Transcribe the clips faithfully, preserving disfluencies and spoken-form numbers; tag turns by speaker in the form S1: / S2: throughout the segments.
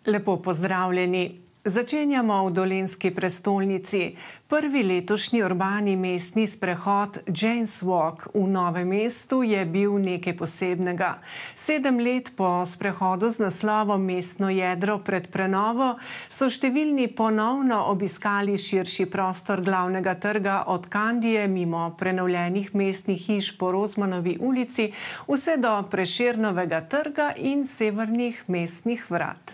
S1: Lepo pozdravljeni. Začenjamo v dolenjski prestolnici. Prvi letošnji urbani mestni sprehod Jane's Walk v Novem mestu je bil nekaj posebnega. Sedem let po sprehodu z naslovom Mestno jedro pred prenovo so številni ponovno obiskali širši prostor glavnega trga od Kandije mimo prenovljenih mestnih hiš po Rozmanovi ulici vse do Prešernovega trga in severnih mestnih vrat.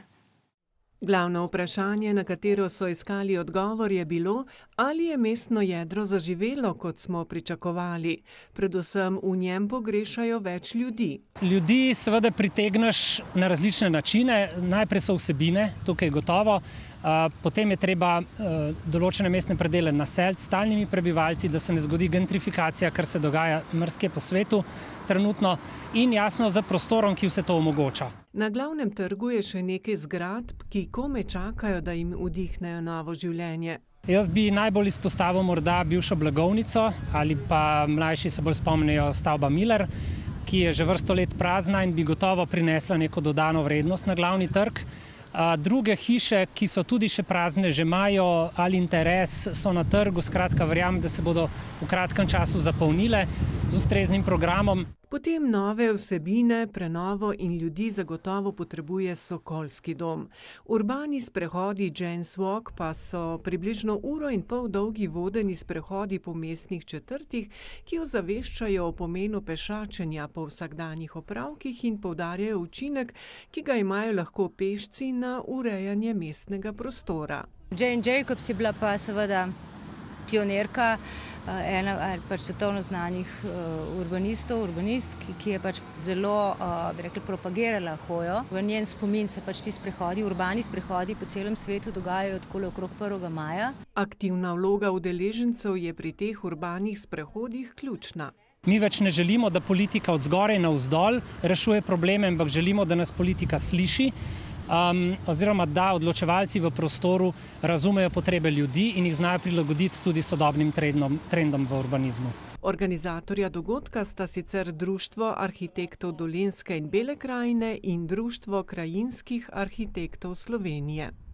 S1: Glavno vprašanje, na katero so iskali odgovor, je bilo, ali je mestno jedro zaživelo, kot smo pričakovali. Predvsem v njem pogrešajo več ljudi.
S2: Ljudi seveda pritegneš na različne načine. Najprej so vsebine, tukaj gotovo. Potem je treba določene mestne predele naseliti s stalnimi prebivalci, da se ne zgodi gentrifikacija, kar se dogaja mrskje po svetu trenutno, in jasno za prostorom, ki vse to omogoča.
S1: Na glavnem trgu je še nekaj zgradb, ki kome čakajo, da jim vdihnejo novo življenje.
S2: Jaz bi najbolj izpostavil morda bivšo blagovnico ali pa mlajši se bolj spomnijo stavba Miller, ki je že vrsto let prazna in bi gotovo prinesla neko dodano vrednost na glavni trg. Druge hiše, ki so tudi še prazne, že imajo ali interes, so na trgu, skratka verjamem, da se bodo v kratkem času zapolnile z ustreznim programom.
S1: Potem nove vsebine, prenovo in ljudi zagotovo potrebuje Sokolski dom. Urbani sprehodi Jane's Walk pa so približno uro in pol dolgi vodeni sprehodi po mestnih četrtih, ki ozaveščajo o pomenu pešačenja po vsakdanjih opravkih in poudarjajo učinek, ki ga imajo lahko pešci na urejanje mestnega prostora.
S3: Jane Jacobs je bila pa seveda pionirka, ena pač svetovno znanih urbanistov, urbanist, ki je pač zelo, bi rekli, propagirala hojo. V njen spomin se pač ti sprehodi, urbani sprehodi po celem svetu dogajajo takole okrog prvega maja.
S1: Aktivna vloga udeležencev je pri teh urbanih sprehodih ključna.
S2: Mi več ne želimo, da politika od zgoraj navzdol rešuje probleme, ampak želimo, da nas politika sliši, Um, oziroma da odločevalci v prostoru razumejo potrebe ljudi in jih znajo prilagoditi tudi sodobnim trendom, trendom v urbanizmu.
S1: Organizatorja dogodka sta sicer Društvo arhitektov Dolenjske in Bele krajine in Društvo krajinskih arhitektov Slovenije.